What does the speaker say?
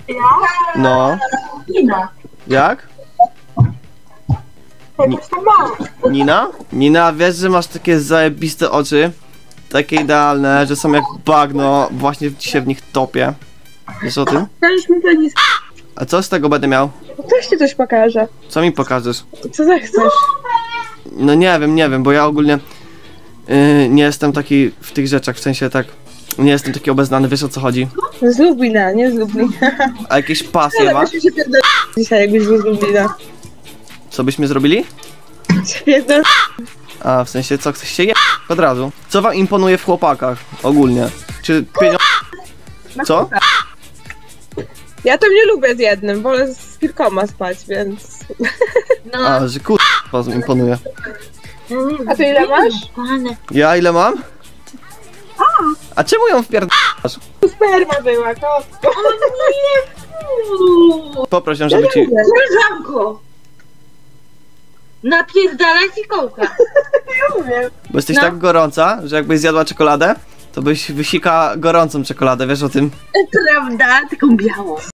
Ja? No. Nina. Jak? Jakoś tam mam. Nina? Nina, wiesz, że masz takie zajebiste oczy? Takie idealne, że są jak bagno, właśnie się w nich topię. Wiesz o tym? Dajesz mi penis. A co z tego będę miał? Też ci coś pokażę. Co mi pokażesz? Co zechcesz? No nie wiem, bo ja ogólnie nie jestem taki w tych rzeczach, w sensie tak, nie jestem taki obeznany, wiesz o co chodzi? Z Lublina, nie z Lublina. A jakieś pasje Ale masz? byśmy się pierdolili dzisiaj, jakbyś był z Lublina. Co byśmy zrobili? Się pierdol... A, w sensie co, chcesz się je... od razu. Co wam imponuje w chłopakach ogólnie? Czy pieniądze... Co? Ja to nie lubię z jednym, wolę z kilkoma spać, więc... A, że kurwa imponuje. A ty ile masz? Ja ile mam? A czemu ją wpierdasz? Sperma była, to... Poproś ją, żeby ci... Koleżanko! Napierdalaj ci kołka. Bo jesteś No. tak gorąca, że jakbyś zjadła czekoladę, to byś wysika gorącą czekoladę, wiesz o tym? Prawda? Taką białą.